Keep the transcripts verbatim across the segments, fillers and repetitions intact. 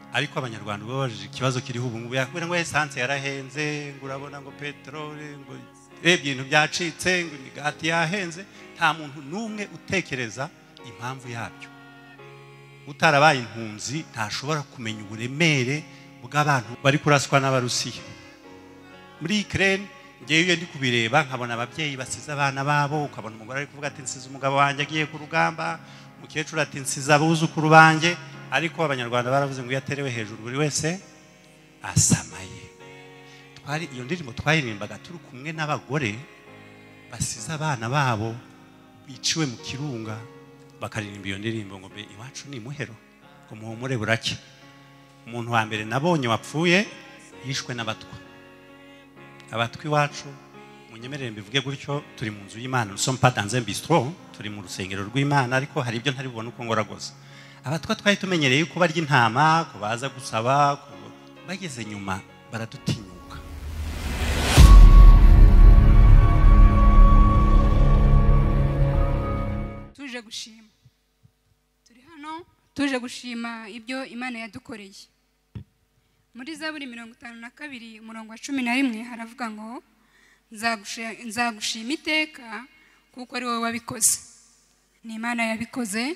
ariko abanyarwanda babajije ikibazo kiriho ubu ngubu yakubwira ngo essence yarahenze ngo urabona ngo petrole ngo ibintu byacitse ngo imigati yahenze nta muntu numwe utekereza impamvu yabyo utarabaye impunzi ntashobora kumenya uburemere bw'abantu bari kuraswa n'abarusiya muri Ukraine ngewe ndi kubireba nkabona ababyeyi basize abana babo ukabona umugore ari kuvuga ati nsize umugabo wanjye agiye ku rugamba umukecuru ati nsize abuzukuru banjye ariko abanyarwanda baravuze ngo yaterewe hejuru buri wese asamaye twari iyo ndirimbo twaririmbaga turi kumwe n'abagore basize abana babo biciwe mu kirunga bakaririmba iyo ndirimbo ngo be iwacu ni muhero ngo muhumure burake umuntu wa mbere nabonye wapfuye yishwe n'abatwa abatwi iwacu munyemerere mbivuge gutyo turi mu nzu y'Imana nous sommes pas dans un bistrot turi mu rusengero rw'Imana ariko hari ibyo ntari bubone uko ngoragoza abatwa twari tumenyereye ko barya intama ko baza gusaba bageze nyuma baradutinyuka tuje gushima turi hano tuje gushima ibyo Imana yadukoreye muri Zaburi mirongo itanu na kabiri umurongo wa cumi na rimwe haravuga ngo nzagushima iteka kuko ari wowe wabikoze ni Imana yabikoze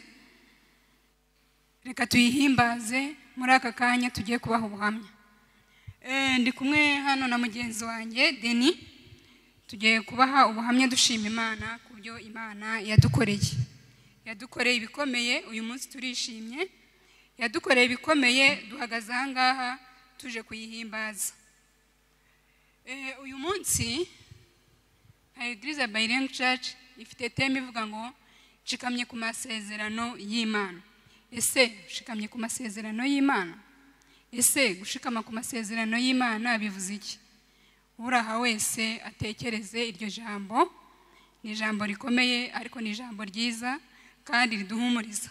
reka tuyihimbaze muri aka kanya tugiye kubaha ubuhamya ndi kumwe hano na mugenzi wanjye Deni tugiye kubaha ubuhamya dushima Imana ku byo Imana yadukoreye yadukoreye ibikomeye uyu munsi turishimye yadukoreye ibikomeye duhagaze aha ngaha tuje kuyihimbaza uyu munsi Eglise By'iHUSE Church ifite teme ivuga ngo shikamye ku masezerano y'Imana ese shikamye ku masezerano y'Imana ese gushikama ku masezerano y'Imana bivuze iki uraha wese atekereze iryo jambo ni ijambo rikomeye ariko ni ijambo ryiza kandi riduhumuriza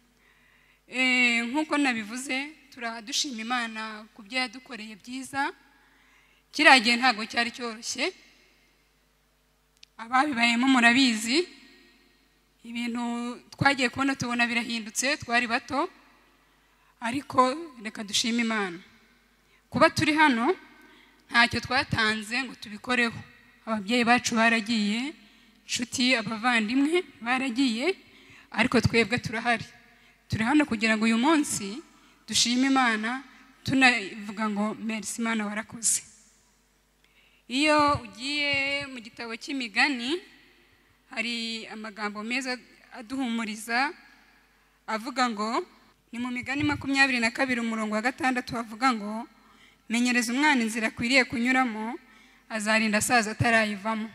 eh nkuko nabivuze turadushima Imana ku byo yadukoreye byiza kiragiye ntago cyari cyoroshye ababibayemo murabizi ibintu twagiye kubona tubona birahindutse twari bato ariko reka dushima Imana kuba turi hano ntacyo twatanze ngo tubikoreho ababyeyi bacu baragiye nshuti abavandimwe baragiye ariko twebwe turahari turi hano kugira ngo uyu munsi dushime Imana tunavuga ngo merci Imana warakoze iyo ugiye mu gitabo cy'imigani hari amagambo meza aduhumuriza avuga ngo ni mu migani makumyabiri na kabiri umurongo wa gatandatu havuga ngo menyereza umwana inzira akwiriye kunyuramo azarinda asaza atarayivamo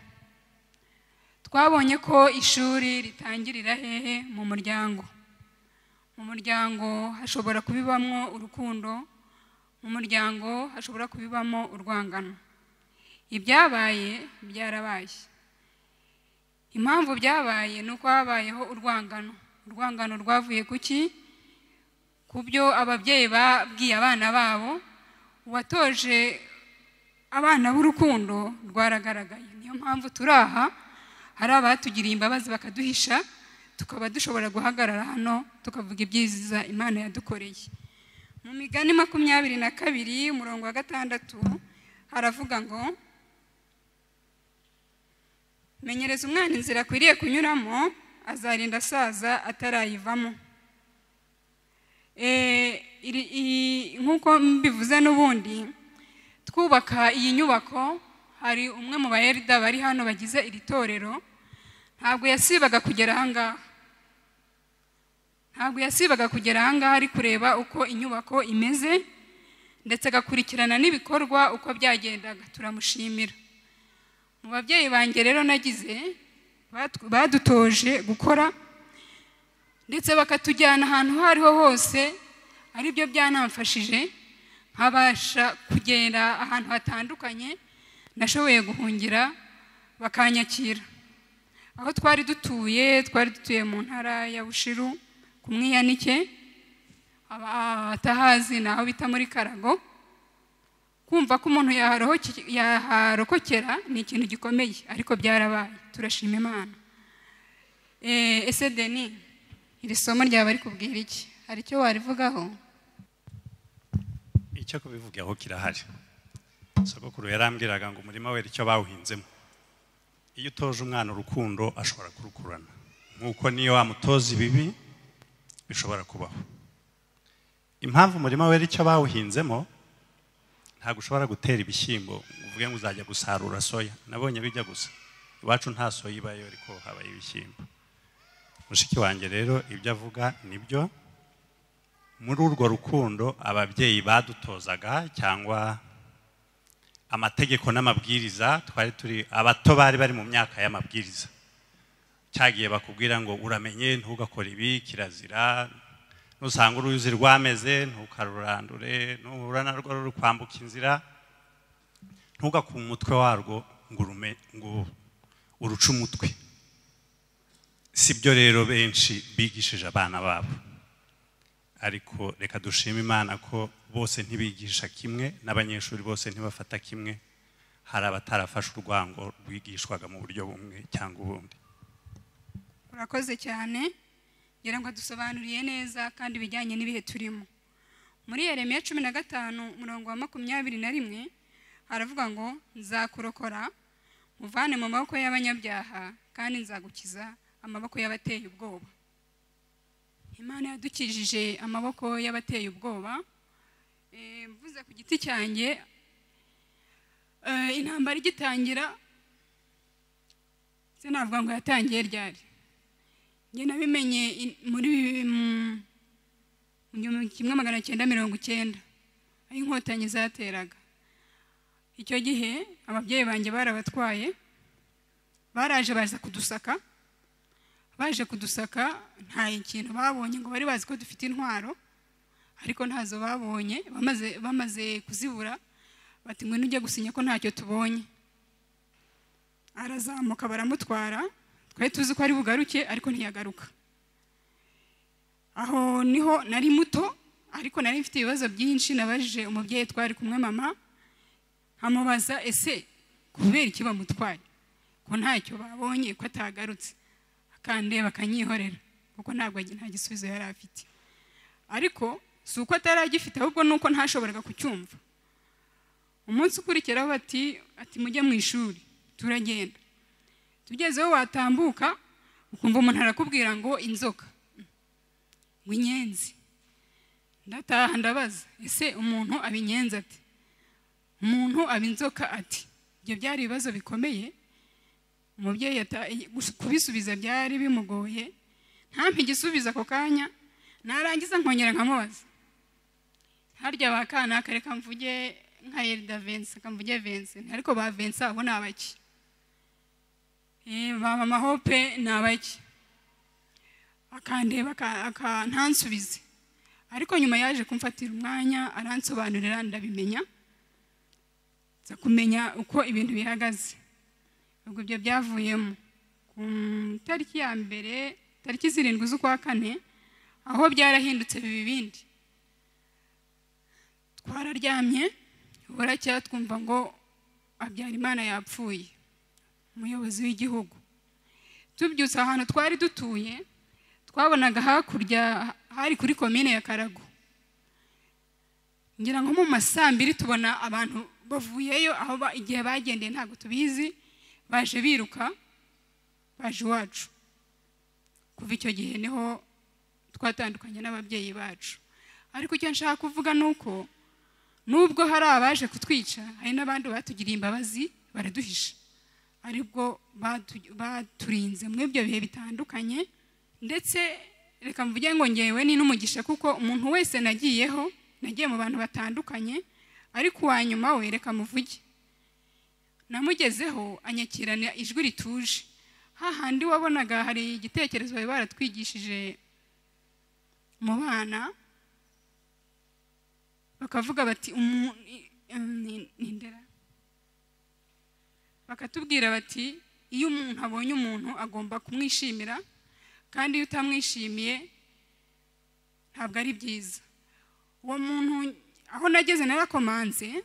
twabonye ko ishuri ritangirira hehe mu muryango mu muryango hashobora kubibamwo urukundo mu muryango hashobora kubibamo urwangano ibyabaye byarabaye impamvu byabaye nuko habayeho urwangano urwangano rwavuye kuki kubyo ababyeyi babwiye abana babo watoje abana b'urukundo rwaragaragaye niyo mpamvu turaha hari abatugiriye imbabazi bakaduhisha tukaba dushobora guhagarara hano tukavuga ibyiza Imana yadukoreye mu migani makumyabiri na kabiri umurongo wa gatandatu haravuga ngo menyereza umwana inzira akwiriye kunyuramo azarinda asaza atarayivamo eh nkuko mbivuze n'ubundi twubaka iyi nyubako hari umwe mu bayerida bari hano bagize iri torero ntabwo yasibaga kugera aha ngaha ntabwo yasibaga kugera aha ngaha ari kureba uko inyubako imeze ndetse agakurikirana n'ibikorwa uko byagendaga turamushimira mu babyeyi banjye rero nagize badutoje gukora ndetse bakatujyana ahantu hariho hose ari byo byanamfashije nkabasha kugenda ahantu hatandukanye nashoboye guhungira bakanyakira aho twari dutuye twari dutuye mu ntara ya Bushiru ku Mwiyanike abatahazi naho bita muri Karago kumva ko umuntu yaharokokera ni ikintu gikomeye ariko byarabaye turashima Imana eh ese Deni iri somo ryaba ari kubwira iki hari cyo warivugaho icyo kubivugaho kirahari. Sogokuru yarambwiraga ngo umurima wera icyo bawuhinzemo. Iyo utoje umwana urukundo ashobora kurukurana, nkuko niyo wamutoza ibibi bishobora kubaho. Impamvu umurima wera icyo bawuhinzemo, ntabwo ushobora gutera ibishyimbo uvuge ngo uzajya gusarura soya. Nabonye bijya gusa, iwacu nta soya ibayo ariko habaye ibishyimbo. Mushiki wanjye rero ibyo avuga nibyo. Muri urwo rukundo ababyeyi badutozaga cyangwa amategeko n'amabwiriza, twari turi abato bari bari mu myaka y'amabwiriza. Cyagiye bakubwira ngo uramenye ntugakora ibi, kirazira, nusanga uruyuzi rwameze ntukarurandure, nuhura narwo ruri kwambuka inzira ntugakume umutwe warwo ngo urume ngo uruce umutwe. Sibyo rero benshi bigishije abana babo, ariko reka dushime Imana ko bose ntibigisha kimwe, n'abanyeshuri bose ntibafata kimwe. Hari abatarafashe urwango rwigishwaga mu buryo bumwe cyangwa ubundi. Urakoze cyane, ngira ngo dusobanuriye neza kandi bijyanye n'ibihe turimo. Muri Yeremiya cumi na gatanu umurongo wa makumyabiri na rimwe haravuga ngo nzakurokora muvane mu maboko y'abanyabyaha kandi nzagukiza amaboko y'abateye ubwoba. Imana yadukijije amaboko y'abateye ubwoba. Eh, mvuze ku giti cyanjye, eh, intambara igitangira se navuga ngo yatangiye ryari. Nge nabimenye muri kimwe magana cyenda mirongo icyenda aho inkotanyi zateraga. Icyo gihe ababyeyi banjye barabatwaye, baraje baza kudusaka. Baje kudusaka nta ikintu babonye, ngo bari bazi ko dufite intwaro, ariko ntazo babonye. Bamaze bamaze kuzibura bati ngo nujye gusinya ko ntacyo tubonye. Arazamuka baramutwara, twari tuzi ko ari bugaruke ariko ntiyagaruka. Aho niho nari muto, ariko nari mfite ibibazo byinshi. Nabajije umubyeyi twari kumwe mama, amubaza ese kubera iki bamutwaye, ko ntacyo babonye, ko atagarutse. Kandi bakanyihorera kuko ntabwo nta gisubizo yari afite. Ariko si uko atari agifite, ahubwo nuko ntashoboraga kucyumva. Umunsi ukurikiraho bati ati mujye mu ishuri. Turagenda, tugezeho watambuka ukumva umuntu arakubwira ngo inzoka, ngo inyenzi. Ndataha ndabaza ese umuntu abinyenza ati, umuntu abinzoka ati. Ibyo byari ibibazo bikomeye. Umubyeyi kubisubiza byari bimugoye, ntampe igisubiza ako kanya. Narangiza nkongera nkamubaza, harya bakana kareka mvuge nka Elda Vincent, kamvuge Vincent, ariko ba Vincent abo nabaki, eh ba mama Hope nabaki. Akandeba aka ntansubize, ariko nyuma yaje kumfatira umwanya aransobanurira ndabimenya, za kumenya uko ibintu bihagaze. Ubwo byo byavuyemo ku tariki ya mbere, tariki zirindwi z'ukwa kane, aho byarahindutse bibindi. Twararyamye buracya twumva ngo Habyarimana yapfuye, umuyobozi w'igihugu. Tubyutse ahantu twari dutuye, twabonaga hakurya hari kuri komine ya Karago. Ngira ngo mu masambiri tubona abantu bavuyeyo, aho igihe bagendeye ntabwo tubizi. Baje biruka, baje iwacu. Kuva icyo gihe niho twatandukanye n'ababyeyi bacu. Ariko icyo nshaka kuvuga nuko nubwo hari abaje kutwica, hari n'abandi batugiriye imbabazi baraduhisha, aribwo baturinze muri ibyo bihe bitandukanye. Ndetse reka mvuge ngo ngewe ni n'umugisha, kuko umuntu wese nagiyeho, nagiye mu bantu batandukanye, ariko uwanyuma we reka muvuge namugezeho anyakirana ijwi rituje. Hahandi wabonaga hari igitekerezo bari baratwigishije mu bana, bakavuga bati nindera, bakatubwira bati iyo umuntu abonye umuntu agomba kumwishimira, kandi iyo utamwishimiye ntabwo ari byiza. Uwo muntu aho nageze narakomanze,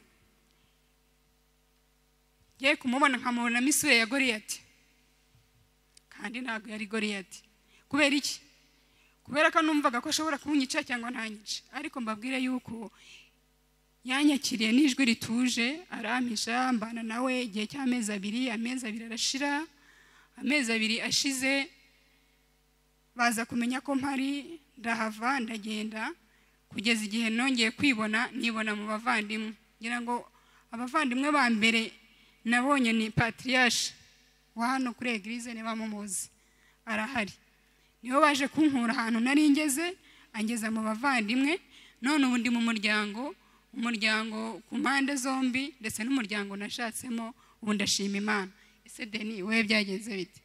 ngiye kumubona nkamubona misure ya Goriyati, kandi ntabwo yari Goriyati. Kubera iki? Kubera ko numvaga ko ashobora kunyica cyangwa ntanyice. Ariko mbabwire yuko yanyakiriye n'ijwi rituje arampisha mbana nawe igihe cy'amezi abiri amezi abiri arashira amezi abiri ashize baza kumenya ko mpari ndahava ndagenda kugeza igihe nongeye kwibona nibona mu bavandimwe ngira ngo abavandimwe ba mbere nabonye ni patriarche wa hano kuri eglise niba mumuzi arahari niho baje kunkura ahantu nari ngeze angeza mu bavandimwe none ubundi mu muryango umuryango ku mpande zombi ndetse n'umuryango nashatsemo ubu ndashima Imana. Ese Deni we byagenze bite?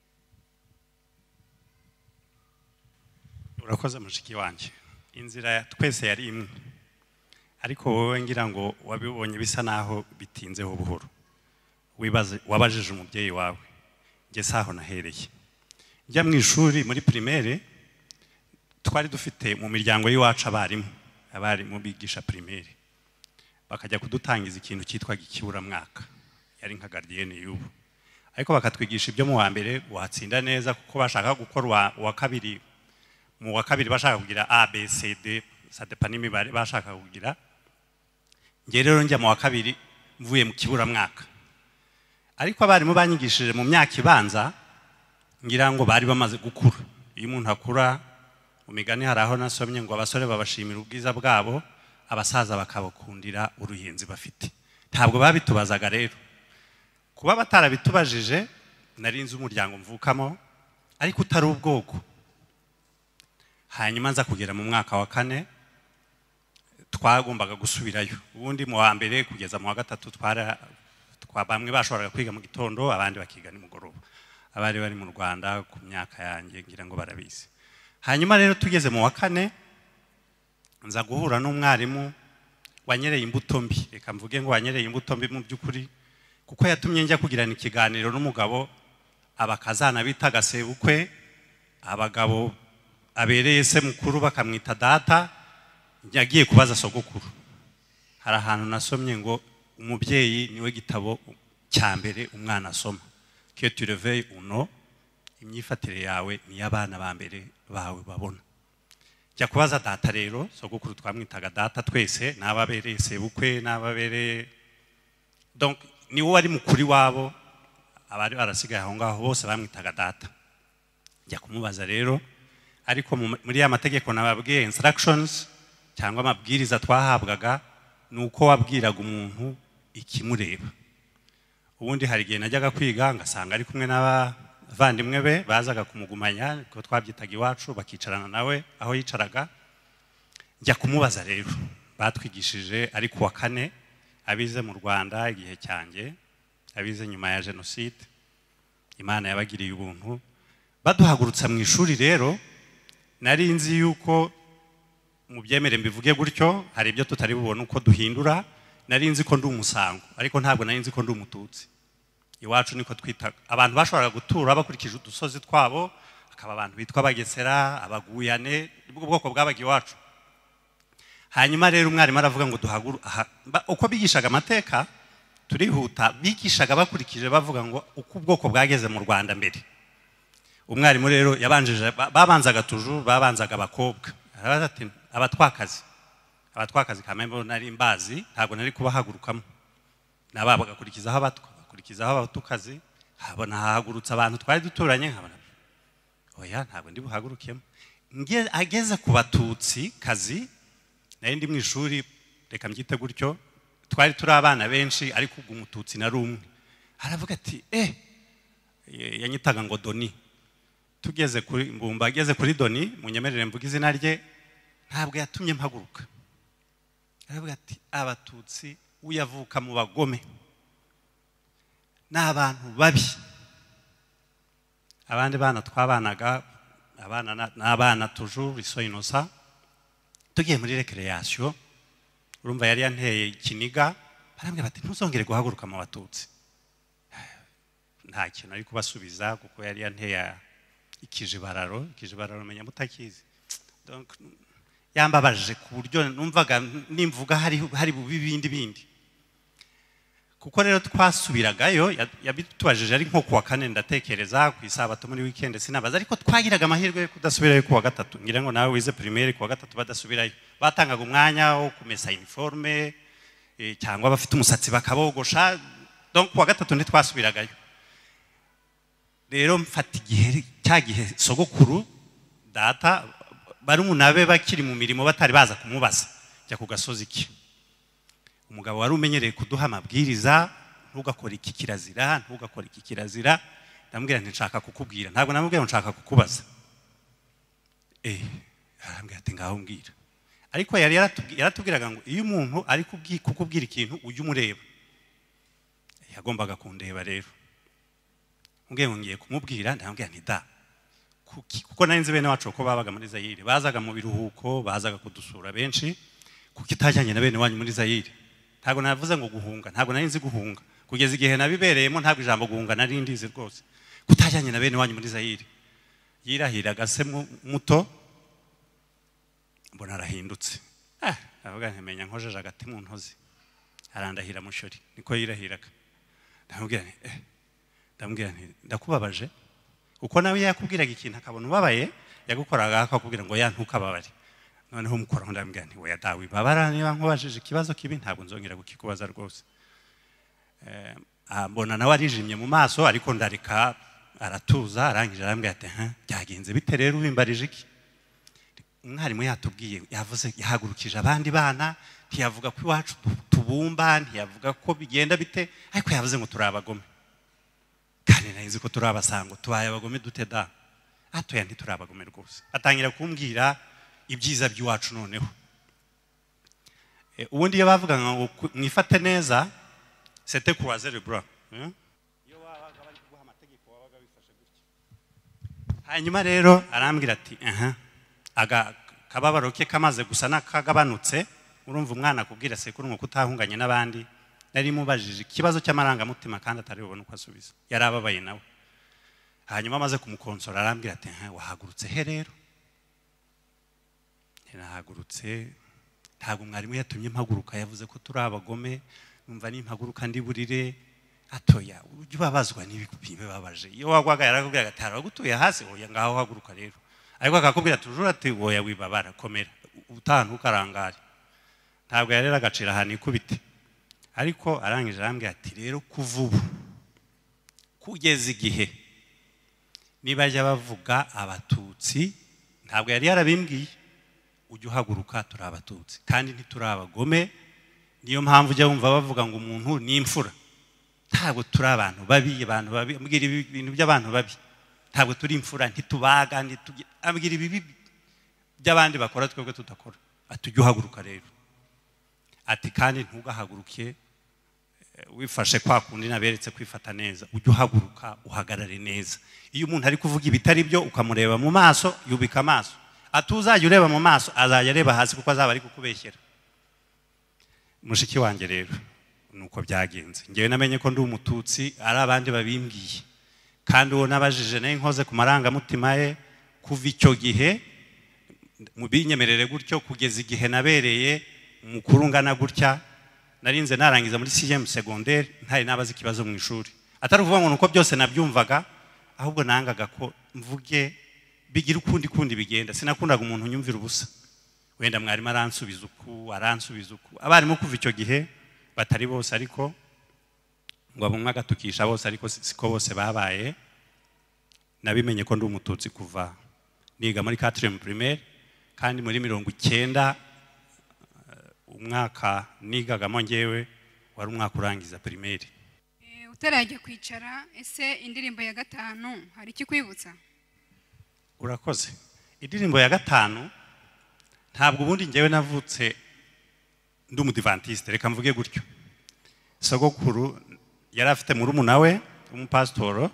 Urakoze mushiki wanje. Inzira twese yari imwe, ariko wowe ngira ngo wabibonye bisa naho bitinzeho buhoro. Wibaze wabajije umubyeyi wawe, nge saho nahereye. Njya mu ishuri muri primaire twari dufite mu miryango y'iwacu abarimu abarimu bigisha primaire, bakajya kudutangiza ikintu cyitwaga ikibura mwaka, yari nka gardienne y'ubu, ariko bakatwigisha ibyo mu wa mbere watsinda neza kuko bashaka gukora wa kabiri, mu wa kabiri bashaka kugira A B C D ça dépend n'imibare bashaka kugira. Nge rero njya mu wa kabiri mvuye mu kibura mwaka, ariko abarimu banyigishije mu myaka ibanza ngira ngo bari bamaze gukura. Iyo umuntu akura mu migani hari aho nasomye ngo abasore babashimira ubwiza bwabo, abasaza bakabakundira uruyenzi bafite. Ntabwo babitubazaga rero, kuba batarabitubajije narinze umuryango mvukamo ariko utari ubwoko. Hanyuma nza kugera mu mwaka wa kane twagombaga gusubirayo, ubundi mu wa mbere kugeza mu wa gatatu twara twabamwe bashoboraga kwiga mu gitondo abandi bakiga nimugoroba. Abari bari mu Rwanda ku myaka yanjye ngira ngo barabizi. Hanyuma rero tugeze mu wa kane nza guhura n'umwarimu wanyereye imbuto mbi, reka mvuge ngo wanyereye imbuto mbi mu by'ukuri, kuko yatumye njya kugirana ikiganiro n'umugabo abakazana bita gasebukwe, abagabo abereye se mukuru bakamwita data. Nyagiye kubaza sogokuru, hari ahantu nasomye ngo umubyeyi niwe gitabo cya mbere umwana asoma, que tu réveilles ou non, imyifatire yawe ni abana ba mbere bawe babona. Jya kubaza data rero, sogokuru twamwitaga data twese, n'ababereye sebukwe n'ababereye, donc ni wo wari mukuri wabo, abari barasigaye aho ngaho bose bamwitaga data. Jya kumubaza rero, ariko muri ya mategeko nababwiye instructions cyangwa amabwiriza twahabwaga nuko wabwiraga umuntu ikimureba. Ubundi hari igihe najyaga kwiga ngasanga ari kumwe n'abavandimwe be bazaga kumugumanya, ko twabyitaga iwacu, bakicarana nawe aho yicaraga. Njya kumubaza rero, batwigishije ari ku wa kane, abize mu Rwanda igihe cyanjye, abize nyuma ya jenoside, Imana yabagiriye ubuntu. Baduhagurutsa mu ishuri rero, nari nzi yuko mu byemere mbivuge gutyo hari ibyo tutari bubone uko duhindura. Nari nzi ko ndi umusango, ariko ntabwo nari nzi ko ndi umututsi. Iwacu niko twita abantu bashoboraga gutura bakurikije udusozi twabo, akaba abantu bitwa abagesera, abaguyane, ubwo bwoko bwabaga iwacu. Hanyuma rero umwarimu aravuga ngo duhaguru, uko bigishaga amateka turihuta, bigishaga bakurikije bavuga ngo uko ubwoko bwageze mu Rwanda mbere. Umwarimu rero yabanjije, babanzaga tuju, babanzaga abakobwa, arabaza ati abatwakazi abatwakazi kamembo nari mbazi, ntabwo nari kubahagurukamo. Naba bagakurikizaho abatwa, bakurikizaho abatukazi, habona hahagurutsa abantu twari duturanye, nkabona oya ntabwo ndi buhagurukemo. Ngiye ageze ku batutsi kazi, nari ndi mu ishuri, reka mbyite gutyo, twari turi abana benshi ariko ubwo umututsi nari umwe. Aravuga ati eh, yanyitaga ngo Doni. Tugeze kuri Mbumba, ageze kuri Doni, munyemerere mvuga izina rye, ntabwo yatumye mpaguruka. Aravuga ati abatutsi uyavuka mu bagome, n'abantu babi. Abandi bana twabanaga, abana n'abana toujours iso inosa, tugiye muri recreation, urumva yari yanteye ikiniga, barambwira bati ntuzongere guhaguruka mu batutsi. Nta kintu ari kubasubiza kuko yari yanteye ikijibararo, ikijibararo menya mutakizi. Donc yambabaje ku buryo numvaga nimvuga hari hari bibindi bindi. Kuko rero twasubiragayo, yabitubajije ari nko kuwa kane ndatekereza, ku isabato muri weekend sinabaza, ariko twagiraga amahirwe yo kudasubirayo kuwa gatatu. Ngira ngo nawe wize primaire kuwa gatatu badasubirayo, batangaga umwanya wo kumesa uniforme, cyangwa bafite umusatsi bakabogosha. Donc kuwa gatatu ntitwasubiragayo. Rero mfata igihe cyagihe sogokuru data bari umunabe bakiri mu mirimo batari baza kumubaza jya ku gasozi ki. Umugabo wari umenyereye kuduha amabwiriza, ntugakora iki kirazira, ntugakora iki kirazira. Ndamubwira nti nshaka kukubwira, ntabwo namubwira nshaka kukubaza. Eh, arambwira ati ngaho mbwira. Ariko yari yaratubwiraga ngo iyo umuntu ari kukubwira ikintu ujye umureba. Yagombaga kundeba rero. Ngiye ngiye kumubwira ndamubwira nti da. Kuko nari nzi bene wacu ko babaga muri Zaire, bazaga mu biruhuko, bazaga kudusura benshi. Kuko itajyanye na bene wanyu muri Zaire. Ntabwo navuze ngo guhunga, ntabwo nari nzi guhunga. Kugeza igihe nabibereyemo ntabwo ijambo guhunga nari ndizi rwose. Kutajyanye na bene wanyu muri Zaire. Yirahiraga se muto mbona arahindutse. Ah, avuga ntemenya nkojeje agati mu ntozi. Arandahira mushuri, niko yirahiraga. Ndamubwira nti eh ndamubwira nti ndakubabaje. Uko nawe yakubwiraga ikintu akabona ubabaye, yagukoraga akakubwira ngo ya ntukababare. Noneho umukora ndamubwira nti oya dawe babara niba nkubajije ikibazo kibi ntabwo nzongera gukikubaza rwose. Eh ambona nawe arijimye mu maso ariko ndarika aratuza arangije arambwira ati ha byagenze bite rero ubimbarije iki. Umwarimu yatubwiye yavuze yahagurukije abandi bana ntiyavuga ko iwacu tubumba ntiyavuga ko bigenda bite ariko yavuze ngo turabagome. Kandi nayizi ko turabasango tubaye abagome dute da. Atoya ntiturabagome rwose. Atangira kumbwira ibyiza by'iwacu noneho. Eh ubundi iyo bavuga ngo mwifate neza c'était croiser le bras. Iyo wabaga bari kuguha amategeko wabaga bifashe gutya. Hanyuma rero arambwira ati aha aga kababaro ke kamaze gusa nakagabanutse urumva umwana akubwira sekuru ngo kutahunganye n'abandi. Nari mubajije ikibazo cy'amaranga mutima kandi atari bubone uko asubiza. Yarababaye nawe. Hanyuma amaze kumukonsora arambwira ati ha wahagurutse he rero. Narahagurutse ntabwo mwarimu yatumye mpaguruka yavuze ko turi abagome numva nimpaguruka ndi burire. Atoya ujye ubabazwa n'ibikubibe babaje. Iyo wagwaga yarakubwira ati haragutuye hasi oya ngaho haguruka rero. Ariko akakubwira tujura ati oya wibabara komera utantu ukarangara. Ntabwo yarera agacira ahantu ikubite. Ariko arangije arambwira ati rero kuvubu kugeza igihe nibajya bavuga abatutsi ntabwo yari yarabimbwiye ujye uhaguruka turi abatutsi kandi ntituri abagome. Niyo mpamvu ujya wumva bavuga ngo umuntu ni imfura. Ntabwo turi abantu babi abantu babi ambwira ibintu by'abantu babi. Ntabwo turi imfura ntitubaga ambwira ibibi by'abandi bakora twebwe tudakora. Atujye uhaguruka rero. Ati kandi ntugahaguruke wifashe kwa kundi naberetse kwifata neza. Ujye uhaguruka uhagarare neza. Iyo umuntu ari kuvuga ibitari byo ukamureba mu maso yubika amaso. Atuzajya ureba mu maso azajya areba hasi kuko azaba ari kukubeshyera. Mushiki wanjye rero nuko byagenze. Ngewe namenye ko ndi umututsi ari abandi babimbwiye. Kandi uwo nabajije naye nkoze ku maranga mutima ye kuva icyo gihe mu binyemerere gutyo kugeza igihe nabereye umukuru ngana gutya. Narinze narangiza muri sixième secondaire ntari nabaza ikibazo mu ishuri. Atari kuvuga ngo nuko byose nabyumvaga ahubwo nangaga ko mvuge bigira ukundi kundi bigenda. Sinakundaga umuntu unyumvira ubusa. Wenda mwarimu aransubiza uku aransubiza uku. Abarimu kuva icyo gihe batari bose ariko ngo abumwe agatukisha bose ariko siko bose babaye. Nabimenye ko ndi umututsi kuva niga muri quatrième primaire kandi muri mirongo icyenda umwaka nigagamo ngewe wari umwaka urangiza primaire. Eh utarajya kwicara ese indirimbo ya gatanu hari iki kwibutsa? Urakoze. Indirimbo ya gatanu ntabwo ubundi ngewe navutse ndi umudivantiste reka mvuge gutyo. Sogokuru yari afite murumuna we umupasitoro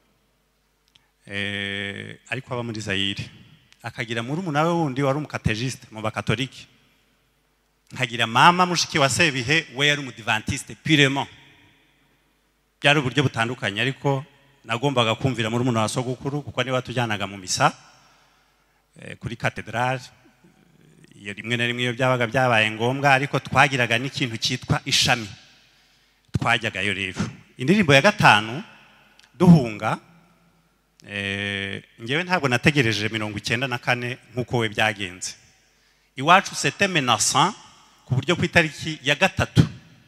eh ariko aba muri Zaire. Akagira murumuna we wundi wari umukatejiste mu bakatolike. Nkagira mama mushiki wa Sebihe we yari umudivantiste purement. Byari uburyo butandukanye ariko nagombaga kumvira murumuna wa sogokuru kuko ni watujyanaga mu misa eh, kuri cathedrale. Iyo rimwe na rimwe iyo byabaga byabaye ngombwa ariko twagiraga n'ikintu cyitwa ishami. Twajyagayo rero. Indirimbo ya gatanu duhunga eh ngewe ntabwo nategereje mirongo icyenda na kane nkuko we byagenze. Iwacu c'était menaçant ku buryo ku itariki ya gatatu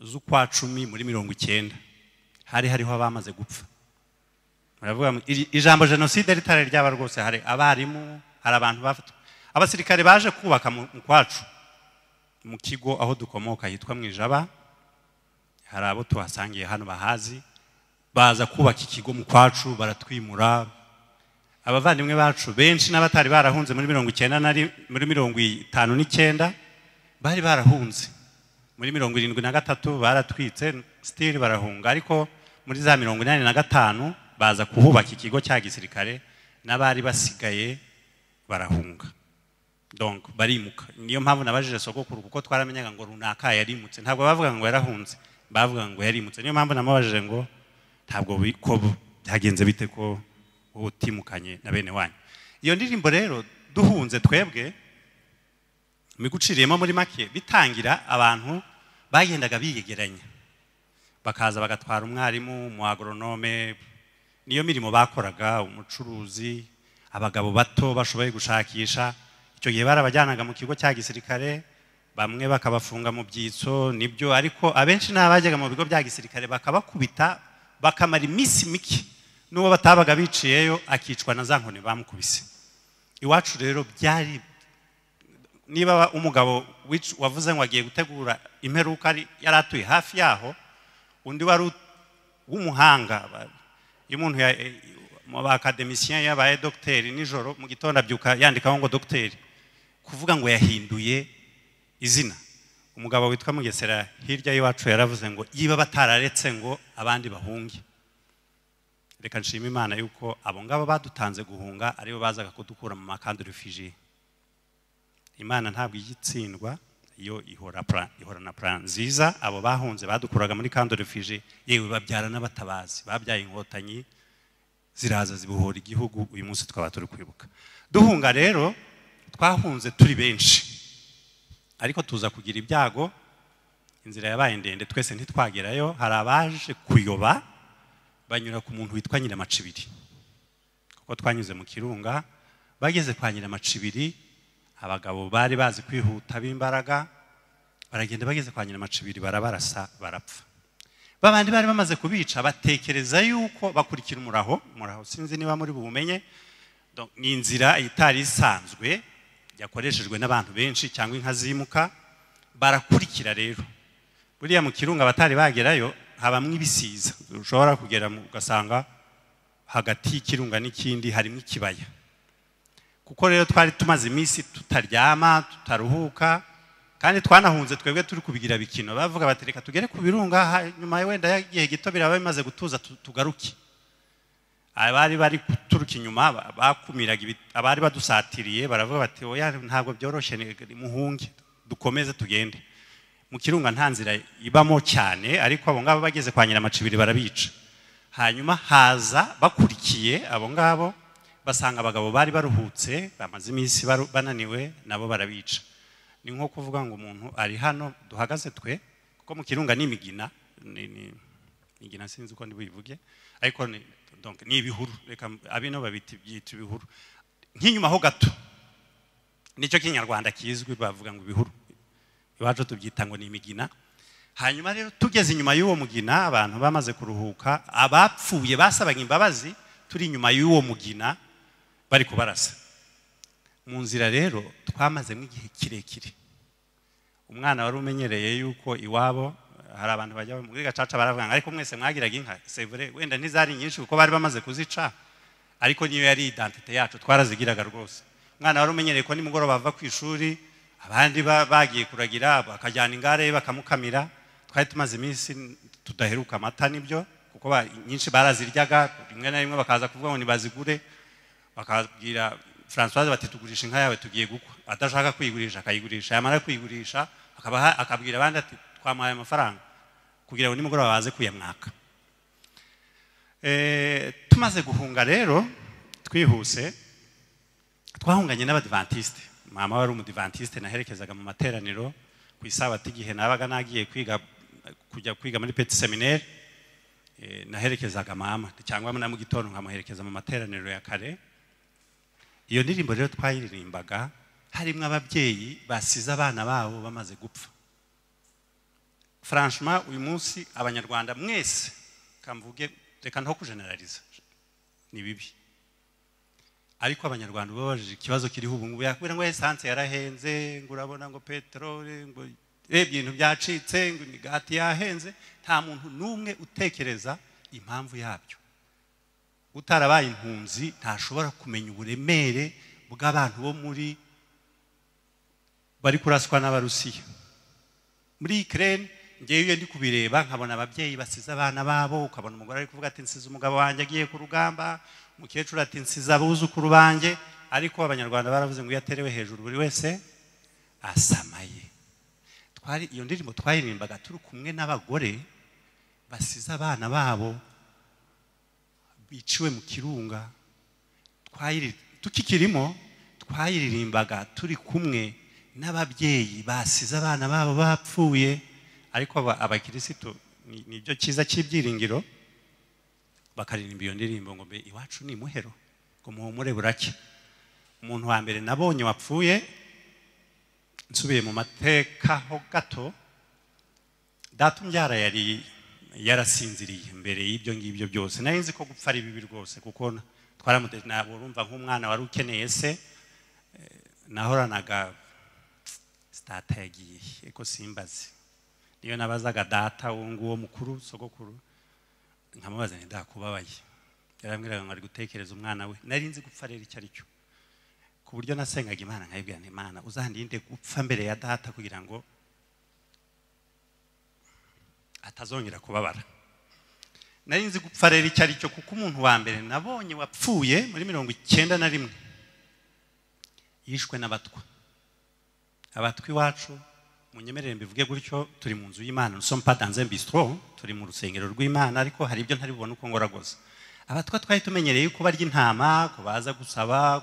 z'ukwa cumi muri mirongo icyenda hari hariho abamaze gupfa. Muravuga ijambo genocide ritare ryaba rwose, hari abarimu, hari abantu bafatwa. Abasirikare baje kubaka mu kwacu mu kigo aho dukomoka hitwa Mwijaba, hari abo tuhasangiye hano bahazi, baza kubaka ikigo mu kwacu baratwimura. Abavandimwe bacu benshi n'abatari barahunze muri mirongo icyenda nari muri mirongo itanu n'icyenda bari barahunze. Muri mirongo irindwi na gatatu baratwitse still barahunga, ariko muri za mirongo inani na gatanu baza kuhubaka ikigo cya gisirikare n'abari basigaye barahunga. Donc barimuka. Niyo mpamvu nabajije sogokuru kuko twaramenyaga ngo runaka yarimutse, ntabwo bavuga ngo yarahunze, bavuga ngo yarimutse. Niyo mpamvu namubajije ngo ntabwo ko byagenze bite ko utimukanye na bene wanyu. Iyo ndirimbo rero duhunze twebwe miguciriyemo muri make bitangira abantu bagendaga biyegeranya, bakaza bagatwara umwarimu, mu agronome, niyo mirimo bakoraga, umucuruzi, abagabo bato bashoboye gushakisha. Icyo gihe barabajyanaga mu kigo cya gisirikare, bamwe bakabafunga mu byitso nibyo, ariko abenshi n'abajyaga mu bigo bya gisirikare bakabakubita bakamara iminsi mike, n'uwo batabaga biciyeyo akicwa na za nkoni bamukubise. Iwacu rero byari, niba umugabo wavuze ngo agiye gutegura imperuka yari atuye hafi yaho, undi wari w'umuhanga, iyo umuntu mu bakademicien yabaye docteur nijoro mu gitondo abyuka yandikaho ngo docteur, kuvuga ngo yahinduye izina. Umugabo witwa Mugesera hirya y'iwacu yaravuze ngo yiba batararetse ngo abandi bahunge. Reka nshima Imana yuko abo ngabo badutanze guhunga aribo bazaga kudukura mu makandi refugee. Imana ntabwo igitsindwa, iyo ihora plan, ihora na plan nziza. Abo bahunze badukuraga muri kandi refugee, yewe babyara n'abatabazi, babyaye inkotanyi ziraza zibuhora igihugu. Uyu munsi twaba turi kwibuka. Duhunga rero twahunze turi benshi, ariko tuza kugira ibyago, inzira yabaye ndende, twese ntitwagerayo. Hari abaje kuyoba banyura ku muntu witwa Nyiramacibiri, kuko twanyuze mu Kirunga. Bageze kwa Nyiramacibiri, abagabo bari bazi kwihuta b'imbaraga, baragenda bageze kwa Nyiramacibiri barabarasa barapfa. Babandi bari bamaze kubica batekereza yuko bakurikira umuraho. Umuraho sinzi niba muri bumenye, ni inzira itari isanzwe yakoreshejwe n'abantu benshi cyangwa inka zimuka. Barakurikira rero, buriya mu Kirunga batari bagerayo habamwe ibisiza, ushobora kugera ugasanga hagati y'Ikirunga n'ikindi harimo ikibaya. Kuko rero twari tumaze iminsi tutaryama tutaruhuka, kandi twanahunze twebwe turi kubigira bikino. Bavuga batereka tugere ku Birunga, nyuma wenda yagiye gito biraba bimaze gutuza tugaruke. Abari bari kuturuka inyuma bakumiraga abari badusatiriye, baravuga bati oya ntabwo byoroshye, muhunge dukomeze tugende. Mu Kirunga nta nzira ibamo cyane, ariko abo ngabo bageze kwa Nyiramacibiri barabica. Hanyuma haza bakurikiye abo ngabo, basanga abagabo bari baruhutse bamaze iminsi bananiwe, nabo barabica. Ni nko kuvuga ngo umuntu ari hano duhagaze twe, kuko mu Kirunga ni imigina, ni imigina sinzi uko ndibuvuge, ariko ni donc ni ibihuru, reka abino babita byitwa ibihuru. Nk'inyuma ho gato nicyo kinyarwanda kizwi, bavuga ngo ibihuru, iwacu tubyita ngo ni imigina. Hanyuma rero tugeze inyuma y'uwo mugina, abantu bamaze kuruhuka, abapfuye basabaga imbabazi, turi inyuma y'uwo mugina bari kubarasa. Mu nzira rero twamaze nk'igihe kirekire. Umwana wari umenyereye yuko iwabo hari abantu bajya muri Gacaca baravuga ariko mwese mwagiraga inka, c'est vrai, wenda ntizari nyinshi kuko bari bamaze kuzica, ariko niyo yari identité yacu, twarazigiraga rwose. Umwana wari umenyereye ko nimugoroba bava ku ishuri, abandi bagiye kuragira bakajyana ingare bakamukamira. Twari tumaze iminsi tudaheruka amata nibyo, kuko nyinshi baraziryaga, rimwe na rimwe bakaza kuvuga ngo nibazigure, bakabwira Françoise bati tugurisha inka yawe tugiye gukwa. Atashaka kuyigurisha akayigurisha, yamara kuyigurisha akabaha akabwira abandi ati twamaye amafaranga kugira ngo nimugoroba baze kuyamwaka. Eh tumaze guhunga rero twihuse, twahunganye n'abadventiste. Mama wari umudventiste, naherekezaga mu materaniro ku isabato igihe nabaga nagiye kwiga kujya kwiga muri petit seminaire. Eh naherekezaga mama cyangwa na mu gitondo nkamuherekeza mu materaniro ya kare. Iyo ndirimbo rero twayiririmbaga harimo ababyeyi basize abana babo bamaze gupfa. franchement uyu munsi abanyarwanda mwese kamvuge reka nto kugeneraliza ni bibi ariko abanyarwanda babajije ikibazo kiriho ubu ngubu yakubira ngo essence yarahenze ngo urabona ngo petrole ngo ibintu byacitse ngo imigati yahenze nta muntu numwe utekereza impamvu yabyo utarabaye impunzi ntashobora kumenya uburemere bw'abantu bo muri bari kuraswa n'abarusiya muri Ukraine ngewe ndi kubireba nkabona ababyeyi basize abana babo ukabona umugore ari kuvuga ati nsize umugabo wanjye agiye ku rugamba umukecuru ati nsize abuzukuru banjye ariko abanyarwanda baravuze ngo yaterewe hejuru buri wese asamaye twari iyo ndirimbo twaririmbaga turi kumwe n'abagore basize abana babo biciwe mu kirunga twayiri tukikirimo twayiririmbaga turi kumwe n'ababyeyi basize abana babo bapfuye ariko abakirisitu nibyo cyiza cy'ibyiringiro bakaririmba iyo ndirimbo ngo mbe iwacu ni muhero ngo muhumure burake umuntu wa mbere nabonye wapfuye nsubiye mu mateka ho gato data umbyara yari yarasinziriye mbere y'ibyo ngibyo byose nari nzi ko gupfa ari bibi rwose kuko twaramuteze nabo urumva nk'umwana wari ukeneye se nahoranaga data yagiye eko simbazi niyo nabazaga data uwo nguwo mukuru sogokuru nkamubaza nti ndakubabaye yarambwiraga ngo ari gutekereza umwana we nari nzi gupfa rero icyo ari cyo ku buryo nasengaga Imana nkayibwira nti Imana uzandinde gupfa mbere ya data kugira ngo atazongera kubabara nari nzi gupfa rero icyo ari cyo kuko umuntu wa mbere nabonye wapfuye muri mirongo icyenda na rimwe yishwe n'abatwa abatwi iwacu munyemerere mbivuge gutyo turi mu nzu y'Imana nous sommes pas dans un bistrot turi mu rusengero rw'Imana ariko hari ibyo ntari bubone uko ngoragoza abatwa twari tumenyereye ko barya intama ko baza gusaba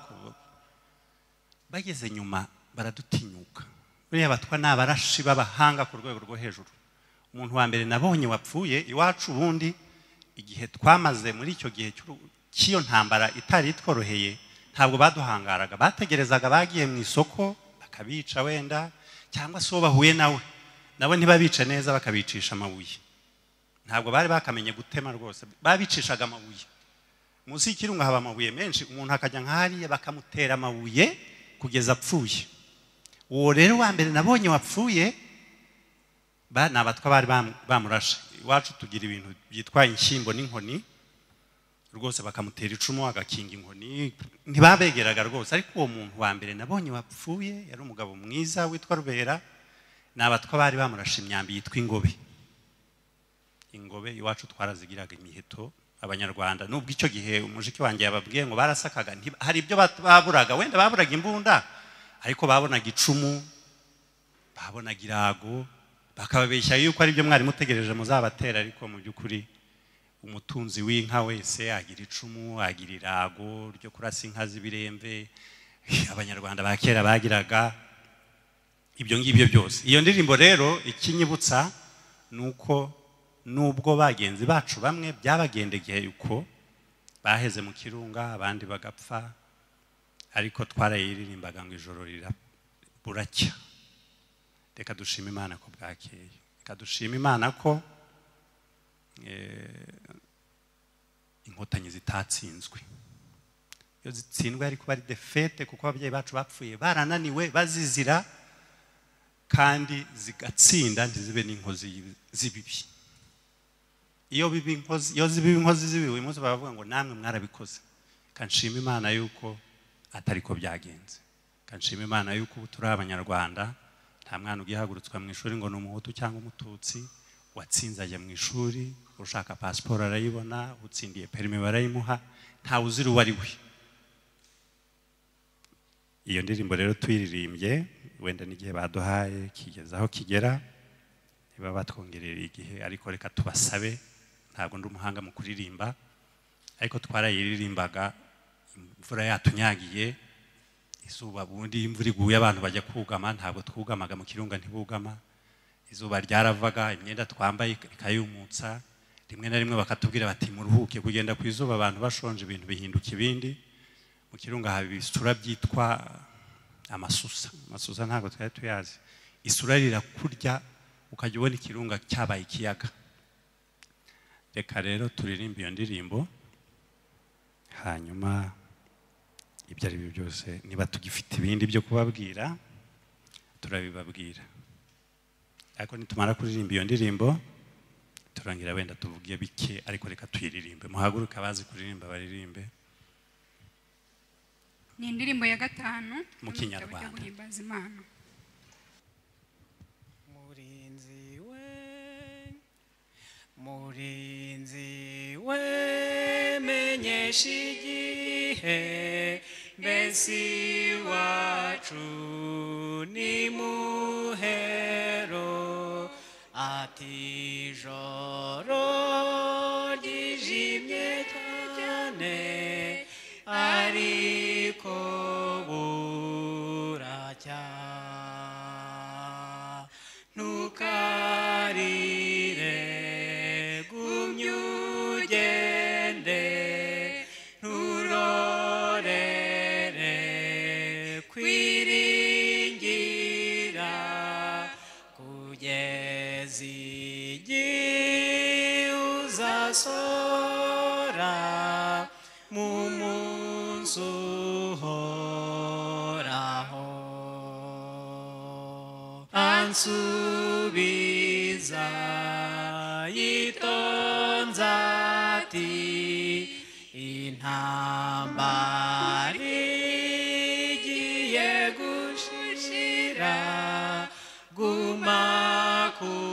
bageze nyuma baradutinyuka buriya abatwa n'abarashi b'abahanga ku rwego rwo hejuru umuntu wa mbere nabonye wapfuye iwacu ubundi igihe twamaze muri icyo gihe cy'iyo ntambara itari tworoheye ntabwo baduhangaraga bategerezaga bagiye mu isoko bakabica wenda cyangwa se uwo bahuye nawe nabo ntibabica neza bakabicisha amabuye ntabwo bari bakamenye gutema rwose babicishaga amabuye munsi y'ikirunga haba amabuye menshi umuntu akajya nk'ahariya bakamutera amabuye kugeza apfuye uwo rero wa mbere nabonye wapfuye ba nabatwa bari bamurashe iwacu tugira ibintu byitwa inshyimbo n'inkoni rwose bakamutera icumu agakinga inkoni ntibabegeraga rwose ariko uwo muntu wa mbere nabonye wapfuye yari umugabo mwiza witwa Rubera nabatwa bari bamurashe imyambi yitwa ingobe ingobe iwacu twarazigiraga imiheto abanyarwanda nubwo icyo gihe umujiki wanjye yababwiye ngo barasakaga hari ibyo baburaga wenda baburaga imbunda ariko babonaga icumu babonaga irago bakababeshya yuko ari byo mwari mutegereje muzabatera ariko mu by'ukuri umutunzi w'inka wese agira icumu agira irago ryo kurasa inka z'ibiremve abanyarwanda ba kera bagiraga ibyo ngibyo byose iyo ndirimbo rero ikinyibutsa nuko nubwo bagenzi bacu bamwe byabagendegeye yuko baheze mu kirunga abandi bagapfa ariko twarayiririmbaga ngo ijoro buracya reka dushima Imana ko bwakeye reka dushima Imana ko inkotanyi zitatsinzwe iyo zitsindwe ariko bari defete kuko ababyeyi bacu bapfuye barananiwe bazizira kandi zigatsinda ntizibe n'inkozi z'ibibi iyo bibi inkozi iyo zibi inkozi z'ibibi uyu munsi baravuga ngo namwe mwarabikoze kanshima Imana yuko atari ko byagenze kanshima Imana yuko ubu turi abanyarwanda nta mwana ugihagurutswa mu ishuri ngo ni umuhutu cyangwa umututsi watsinze ajya mu ishuri ushaka pasiporo arayibona utsindiye perime barayimuha ntawe uzira uwo ari we iyo ndirimbo rero tuyiririmbye wenda n'igihe baduhaye kigeze aho kigera niba batwongerera igihe ariko reka tubasabe ntabwo ndi umuhanga mu kuririmba ariko twarayiririmbaga imvura yatunyagiye izuba bundi imvura iguye abantu bajya kugama ntabwo twugamaga mu kirunga ntibugama izuba ryaravaga imyenda twambaye ikayumutsa rimwe na rimwe bakatubwira bati muruhuke kugenda ku izuba abantu bashonje ibintu bihinduka ibindi mu kirunga haba isura byitwa amasusa amasusa ntabwo twari tuyazi isura rirakurya ukajya ubona ikirunga cyabaye ikiyaga. Reka rero turirimba iyo ndirimbo, hanyuma ibyo ari byo byose niba tugifite ibindi byo kubabwira turabibabwira. Ariko nitumara kuririmba iyo ndirimbo turangira wenda tuvugiye bike, ariko reka tuyiririmbe. Muhaguruka abazi kuririmba baririmbe. Ni indirimbo ya gatanu mu Kinyarwanda. Murinzi we, murinzi we, menyesha igihe, mbese iwacu ni muhero, ati ijoro ryijimye cyane, ariko buracya. Ntukarire, gumya ugende, nturorere kwiringira, kugeza igihe uzasora mu munsi uhoraho. Ansubiza yitonze ati, intambara igiye gushira, guma ku